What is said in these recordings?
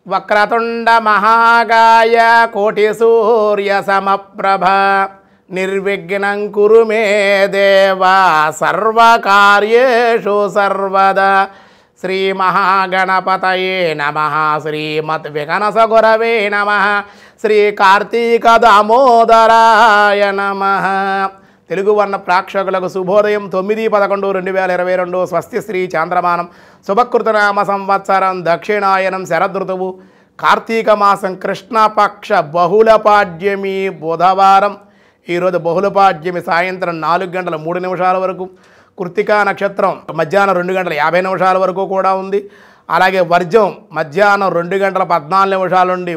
వక్రతుండ మహాకాయ కోటి సూర్య సమప్రభ నిర్విఘ్నం కురు మే దేవా సర్వకార్యేషు సర్వదా శ్రీ మహాగణపతయే నమః శ్రీమద్ వికనస గురవే నమః శ్రీ కార్తీక దామోదరాయ నమః. తెలుగు వర్ణ ప్రేక్షకులకు శుభోదయం. 9/11/2022 స్వస్తి శ్రీ చాంద్రమానం శుభకృతనామ సంవత్సరం దక్షిణాయనం శరదృతువు కార్తీక మాసం కృష్ణపక్ష బహుళపాడ్యమి బుధవారం. ఈరోజు బహుళపాడ్యమి సాయంత్రం 4:03 వరకు, కృత్తికా నక్షత్రం మధ్యాహ్నం 2:50 వరకు కూడా ఉంది. అలాగే వర్జం మధ్యాహ్నం 2:14 నుండి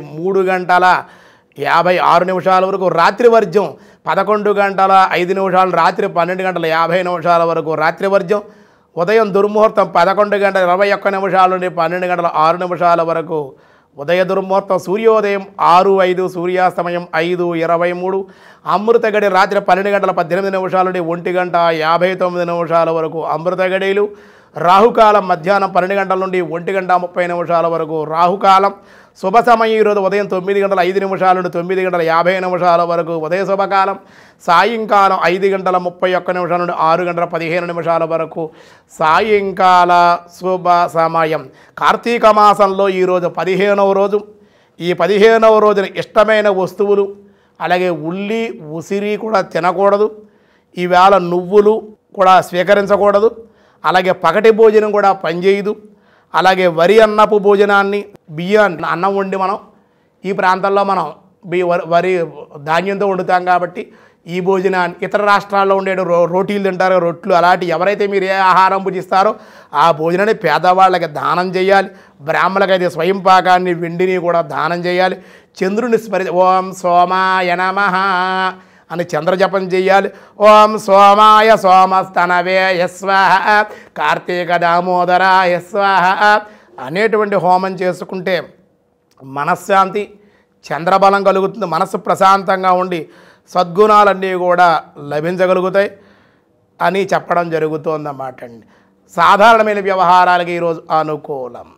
3:56 వరకు, రాత్రి వర్జం 11:05 రాత్రి 12:50 వరకు రాత్రి వర్జం. ఉదయం దుర్ముహూర్తం 11:21 నుండి 12:06 వరకు ఉదయ దుర్ముహూర్తం. సూర్యోదయం 6:05, సూర్యాస్తమయం 5:23. అమృత గడి రాత్రి 12:18 నుండి 1:59 వరకు అమృత గడియలు. రాహుకాలం మధ్యాహ్నం 12 గంటల నుండి 1:30 వరకు రాహుకాలం. శుభ సమయం ఈరోజు ఉదయం 9:05 నుండి 9:50 వరకు ఉదయ శుభకాలం. సాయంకాలం 5:31 నుండి 6:15 వరకు సాయంకాల శుభ సమయం. కార్తీక మాసంలో ఈరోజు 15వ రోజు. ఈ 15వ రోజున ఇష్టమైన వస్తువులు అలాగే ఉల్లి ఉసిరి కూడా తినకూడదు. ఈవేళ నువ్వులు కూడా స్వీకరించకూడదు. అలాగే పగటి భోజనం కూడా పనిచేయదు. అలాగే వరి అన్నపు భోజనాన్ని బియ్యాన్ని అన్నం వండి మనం ఈ ప్రాంతంలో మనం వరి ధాన్యంతో వండుతాం కాబట్టి ఈ భోజనాన్ని ఇతర రాష్ట్రాల్లో ఉండే రోటీలు తింటారు, రొట్లు అలాంటి ఎవరైతే మీరు ఏ ఆహారం భుజిస్తారో ఆ భోజనాన్ని పేదవాళ్ళకి దానం చేయాలి. బ్రాహ్మణులకైతే స్వయం పాకాన్ని వెండిని కూడా దానం చేయాలి. చంద్రుని ఓం సోమాయ నమః అని చంద్రజపం చేయాలి. ఓం సోమాయ సోమస్తనవే యస్వాహ కార్తీక దామోదరాయ స్వాహ అనేటువంటి హోమం చేసుకుంటే మనశ్శాంతి చంద్రబలం కలుగుతుంది. మనస్సు ప్రశాంతంగా ఉండి సద్గుణాలన్నీ కూడా లభించగలుగుతాయి అని చెప్పడం జరుగుతోందన్నమాట అండి. సాధారణమైన వ్యవహారాలకి ఈరోజు అనుకూలం.